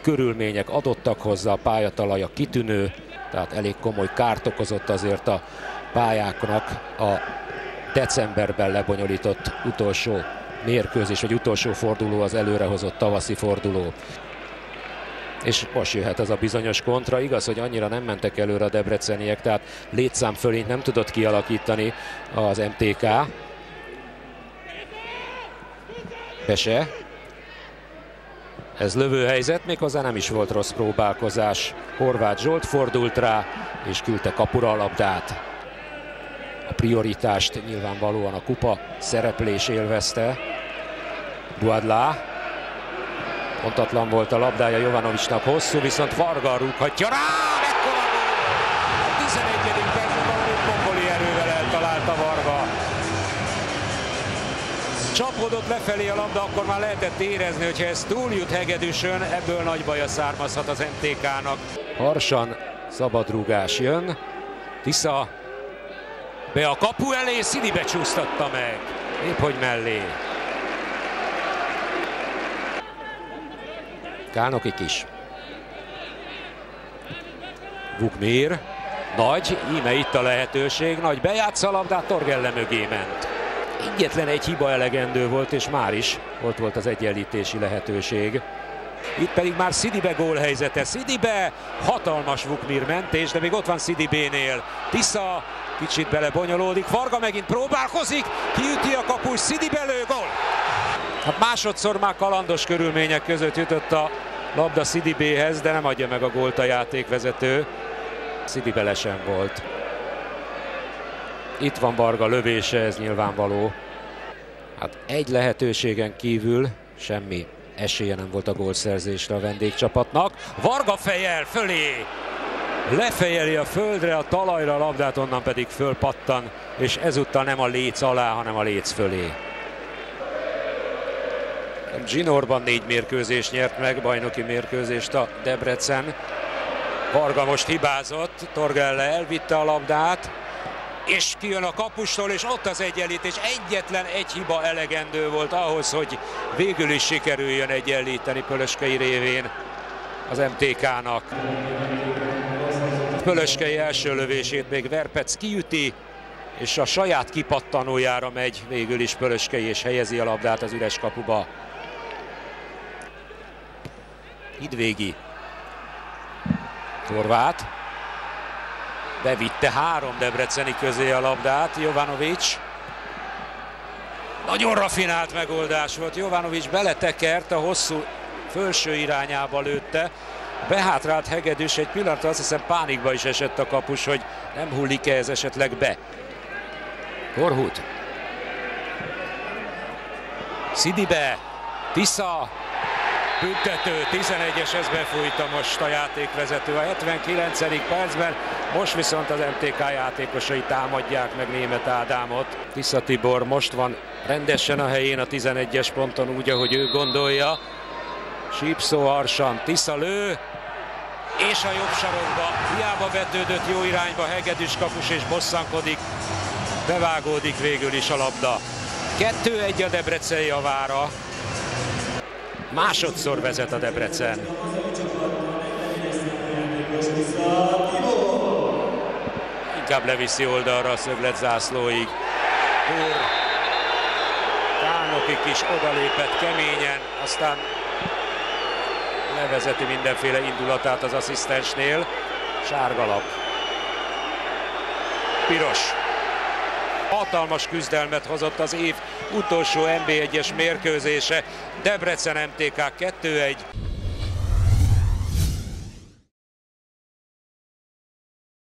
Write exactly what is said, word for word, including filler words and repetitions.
körülmények adottak hozzá, a pályatalaja kitűnő, tehát elég komoly kárt okozott azért a pályáknak a decemberben lebonyolított utolsó mérkőzés, vagy utolsó forduló, az előrehozott tavaszi forduló. És most jöhet ez a bizonyos kontra. Igaz, hogy annyira nem mentek előre a debreceniek, tehát létszám fölényt nem tudott kialakítani az em té ká. Bese. Ez lövőhelyzet, méghozzá nem is volt rossz próbálkozás. Horváth Zsolt fordult rá, és küldte kapura a labdát. A prioritást nyilvánvalóan a kupa szereplés élvezte. Buadlá. Pontatlan volt a labdája Jovanovicsnak, hosszú, viszont Varga rúghatja rá, mekkora gól! A tizenegyedik percben valami pokoli erővel eltalálta Varga. Csapódott lefelé a labda, akkor már lehetett érezni, hogyha ez túljut Hegedűsön, ebből nagy baja származhat az em té ká-nak. Harsan szabadrúgás jön, Tisza be a kapu elé, Sidibe csúsztatta meg, épp hogy mellé. Kánokik is. Vukmir, nagy, íme itt a lehetőség, nagy bejátsza a labdát, Torgelle mögé ment. Egyetlen egy hiba elegendő volt, és már is ott volt az egyenlítési lehetőség. Itt pedig már Sidibe gólhelyzete. Sidibe, hatalmas Vukmir mentés, de még ott van Sidibénél. Tisza kicsit belebonyolódik, Varga megint próbálkozik, kiüti a kapus, Sidibe lő, gól! Hát másodszor már kalandos körülmények között jutott a labda Sidibéhez, de nem adja meg a gólt a játékvezető. Sidibe le sem volt. Itt van Varga lövése, ez nyilvánvaló. Hát egy lehetőségen kívül semmi esélye nem volt a gólszerzésre a vendégcsapatnak. Varga fejel fölé! Lefejeli a földre, a talajra a labdát, onnan pedig fölpattan, és ezúttal nem a léc alá, hanem a léc fölé. Zsinórban négy mérkőzést nyert meg, bajnoki mérkőzést a Debrecen. Varga most hibázott, Torgelle elvitte a labdát, és kijön a kapustól, és ott az egyenlítés. Egyetlen egy hiba elegendő volt ahhoz, hogy végül is sikerüljön egyenlíteni Pölöskei révén az em té ká-nak. Pölöskei első lövését még Verpec kiüti, és a saját kipattanójára megy végül is Pölöskei, és helyezi a labdát az üres kapuba. Hidvégi. Horváth. Bevitte három debreceni közé a labdát, Jovanovics. Nagyon rafinált megoldás volt, Jovanovics beletekert, a hosszú felső irányába lőtte. Behátrált Hegedűs, egy pillanatra azt hiszem pánikba is esett a kapus, hogy nem hullik-e ez esetleg be. Korhut. Sidibe. Tisza. Büntető, tizenegyeshez befújta most a játékvezető a hetvenkilencedik percben, most viszont az em té ká játékosai támadják meg Németh Ádámot. Tisza Tibor most van rendesen a helyén a tizenegyes ponton, úgy, ahogy ő gondolja. Sípszó Harsan, Tisza lő, és a jobb sarokba, hiába vetődött jó irányba Hegedűs kapus, és bosszankodik, bevágódik végül is a labda. kettő egy a Debrecen javára. Másodszor vezet a Debrecen. Inkább leviszi oldalra a szögletzászlóig. Úr, Kánokik is odalépett keményen, aztán levezeti mindenféle indulatát az asszisztensnél. Sárgalap. Piros. Hatalmas küzdelmet hozott az év utolsó en bé egyes mérkőzése. Debrecen em té ká kettő egy.